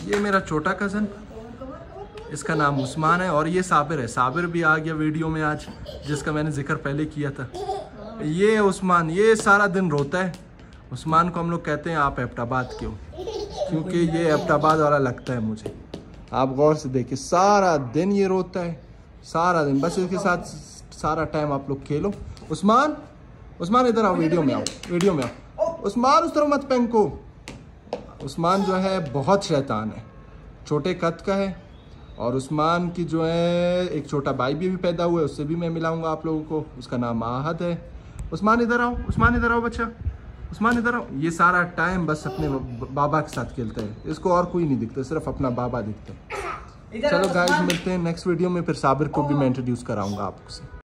ये मेरा छोटा कज़न, इसका नाम उस्मान है, और ये साबिर है। साबिर भी आ गया वीडियो में आज, जिसका मैंने जिक्र पहले किया था। ये उस्मान, ये सारा दिन रोता है। उस्मान को हम लोग कहते हैं आप एबटाबाद के हो, क्योंकि ये एबटाबाद वाला लगता है मुझे। आप गौर से देखिए, सारा दिन ये रोता है, सारा दिन। बस इसके साथ सारा टाइम आप लोग खेलो। उस्मान, उस्मान इधर आओ, वीडियो में आओ, वीडियो में आओ। उस्मान उस तरफ मत फेंको। उस्मान जो है बहुत शैतान है, छोटे कद का है। और उस्मान की जो है एक छोटा भाई भी पैदा हुआ है, उससे भी मैं मिलाऊंगा आप लोगों को। उसका नाम आहद है। उस्मान इधर आओ, उस्मान इधर आओ बच्चा, उस्मान इधर आओ। ये सारा टाइम बस अपने बाबा के साथ खेलता है, इसको और कोई नहीं दिखता, सिर्फ अपना बाबा दिखता है। चलो गाइस, मिलते हैं नेक्स्ट वीडियो में। फिर साबिर को भी मैं इंट्रोड्यूस कराऊंगा आपसे।